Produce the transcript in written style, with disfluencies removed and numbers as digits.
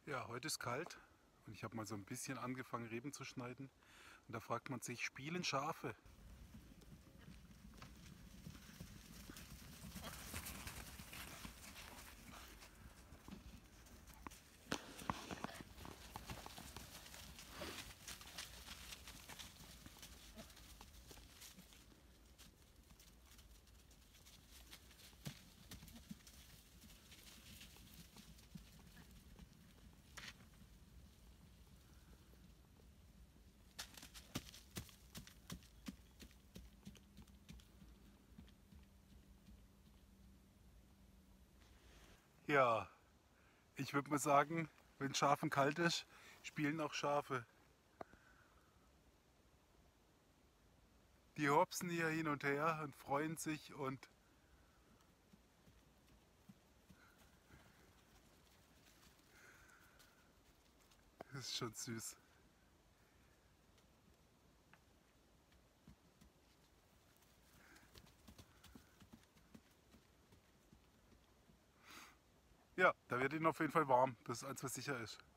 Ja, heute ist kalt und ich habe mal so ein bisschen angefangen, Reben zu schneiden. Und da fragt man sich, spielen Schafe? Ja, ich würde mal sagen, wenn Schafen kalt ist, spielen auch Schafe. Die hopsen hier hin und her und freuen sich und das ist schon süß. Ja, da wird ihnen auf jeden Fall warm. Das ist eins, was sicher ist.